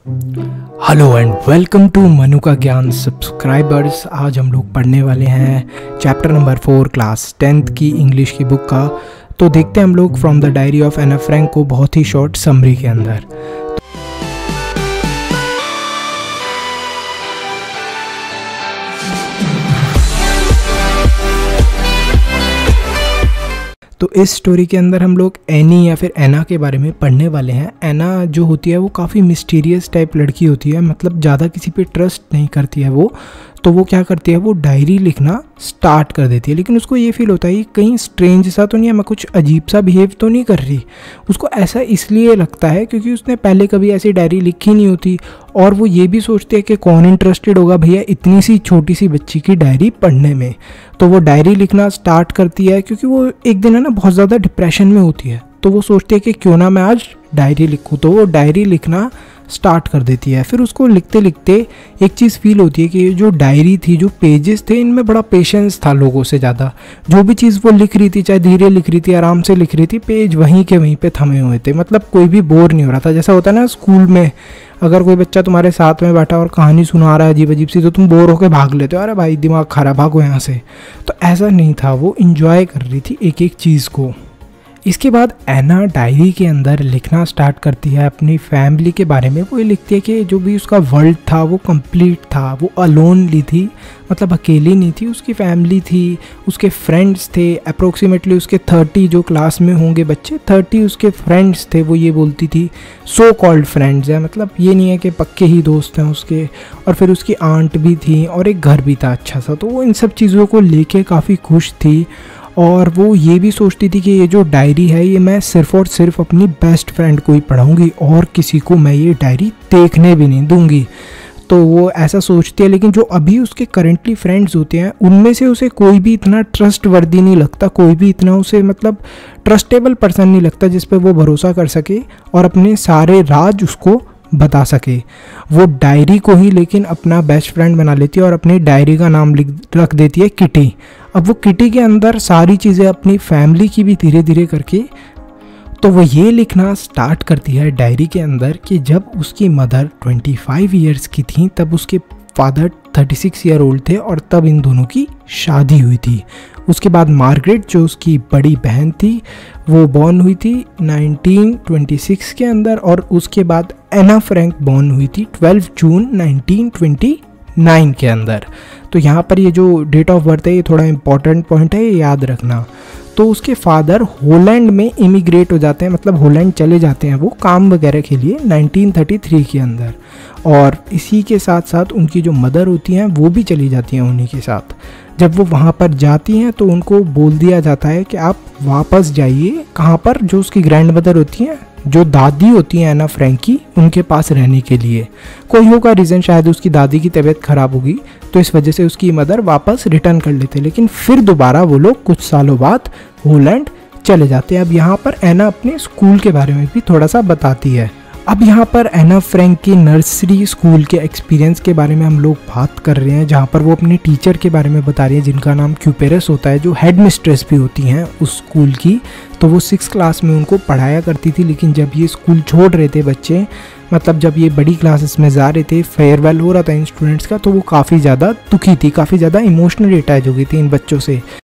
Hello and welcome to Manu का ज्ञान subscribers. आज हम लोग पढ़ने वाले हैं चैप्टर नंबर 4 क्लास 10th की इंग्लिश की बुक का। तो देखते हैं हम लोग from the diary of Anne Frank को बहुत ही शॉर्ट समरी के अंदर। तो इस स्टोरी के अंदर हम लोग एनी या फिर एना के बारे में पढ़ने वाले हैं। एना जो होती है वो काफ़ी मिस्टीरियस टाइप लड़की होती है, मतलब ज़्यादा किसी पे ट्रस्ट नहीं करती है वो। तो वो क्या करती है, वो डायरी लिखना स्टार्ट कर देती है, लेकिन उसको ये फील होता है कि कहीं स्ट्रेंज सा तो नहीं है, मैं कुछ अजीब सा बिहेव तो नहीं कर रही। उसको ऐसा इसलिए लगता है क्योंकि उसने पहले कभी ऐसी डायरी लिखी नहीं होती, और वो ये भी सोचती है कि कौन इंटरेस्टेड होगा भैया इतनी सी छोटी सी बच्ची की डायरी पढ़ने में। तो वो डायरी लिखना स्टार्ट करती है क्योंकि वो एक दिन है ना बहुत ज़्यादा डिप्रेशन में होती है। तो वो सोचती है कि क्यों ना मैं आज डायरी लिखूँ, तो वो डायरी लिखना स्टार्ट कर देती है। फिर उसको लिखते लिखते एक चीज़ फील होती है कि ये जो डायरी थी, जो पेजेस थे, इनमें बड़ा पेशेंस था लोगों से ज़्यादा। जो भी चीज़ वो लिख रही थी, चाहे धीरे लिख रही थी, आराम से लिख रही थी, पेज वहीं के वहीं पे थमे हुए थे, मतलब कोई भी बोर नहीं हो रहा था। जैसा होता है ना स्कूल में, अगर कोई बच्चा तुम्हारे साथ में बैठा और कहानी सुना रहा है अजीब अजीब सी, तो तुम बोर होकर भाग लेते हो, अरे भाई दिमाग खराब, भागो यहाँ से। तो ऐसा नहीं था, वो इंजॉय कर रही थी एक एक चीज़ को। इसके बाद एना डायरी के अंदर लिखना स्टार्ट करती है अपनी फैमिली के बारे में। वो ये लिखती है कि जो भी उसका वर्ल्ड था वो कंप्लीट था, वो अलोनली थी, मतलब अकेली नहीं थी। उसकी फैमिली थी, उसके फ्रेंड्स थे, अप्रोक्सीमेटली उसके 30 जो क्लास में होंगे बच्चे, 30 उसके फ्रेंड्स थे। वो ये बोलती थी सो कॉल्ड फ्रेंड्स है, मतलब ये नहीं है कि पक्के ही दोस्त हैं उसके। और फिर उसकी आंट भी थी और एक घर भी था अच्छा सा। तो वो इन सब चीज़ों को लेके काफ़ी खुश थी, और वो ये भी सोचती थी कि ये जो डायरी है ये मैं सिर्फ़ और सिर्फ अपनी बेस्ट फ्रेंड को ही पढ़ाऊँगी और किसी को मैं ये डायरी देखने भी नहीं दूँगी। तो वो ऐसा सोचती है, लेकिन जो अभी उसके करेंटली फ्रेंड्स होते हैं उनमें से उसे कोई भी इतना ट्रस्ट वर्दी नहीं लगता, कोई भी इतना उसे मतलब ट्रस्टेबल पर्सन नहीं लगता जिस पे वो भरोसा कर सके और अपने सारे राज उसको बता सके। वो डायरी को ही लेकिन अपना बेस्ट फ्रेंड बना लेती है और अपनी डायरी का नाम रख देती है किटी। अब वो किटी के अंदर सारी चीज़ें अपनी फैमिली की भी धीरे धीरे करके, तो वो ये लिखना स्टार्ट करती है डायरी के अंदर कि जब उसकी मदर 25 ईयर्स की थी तब उसके फादर 36 ईयर ओल्ड थे, और तब इन दोनों की शादी हुई थी। उसके बाद मार्गरेट जो उसकी बड़ी बहन थी वो बॉर्न हुई थी 1926 के अंदर, और उसके बाद एना फ्रैंक बॉर्न हुई थी 12 जून 1929 के अंदर। तो यहाँ पर ये जो डेट ऑफ बर्थ है ये थोड़ा इंपॉर्टेंट पॉइंट है, ये याद रखना। तो उसके फादर हॉलैंड में इमिग्रेट हो जाते हैं, मतलब हॉलैंड चले जाते हैं वो काम वगैरह के लिए 1933 के अंदर, और इसी के साथ साथ उनकी जो मदर होती हैं वो भी चली जाती हैं उन्हीं के साथ। जब वो वहाँ पर जाती हैं तो उनको बोल दिया जाता है कि आप वापस जाइए, कहाँ पर, जो उसकी ग्रैंड मदर होती हैं, जो दादी होती हैं एना फ्रैंक की, उनके पास रहने के लिए। कोई होगा रीज़न, शायद उसकी दादी की तबीयत ख़राब होगी, तो इस वजह से उसकी मदर वापस रिटर्न कर लेते, लेकिन फिर दोबारा वो लोग कुछ सालों बाद हॉलैंड चले जाते हैं। अब यहाँ पर एना अपने स्कूल के बारे में भी थोड़ा सा बताती है। अब यहाँ पर एना फ्रैंक की नर्सरी स्कूल के एक्सपीरियंस के बारे में हम लोग बात कर रहे हैं, जहाँ पर वो अपने टीचर के बारे में बता रही है जिनका नाम क्यूपेरस होता है, जो हेड मिस्ट्रेस भी होती हैं उस स्कूल की। तो वो 6th क्लास में उनको पढ़ाया करती थी, लेकिन जब ये स्कूल छोड़ रहे थे बच्चे, मतलब जब ये बड़ी क्लासेस में जा रहे थे, फेयरवेल हो रहा था इन स्टूडेंट्स का, तो वो काफ़ी ज़्यादा दुखी थी, काफ़ी ज़्यादा इमोशनली अटैच हो गई थी इन बच्चों से।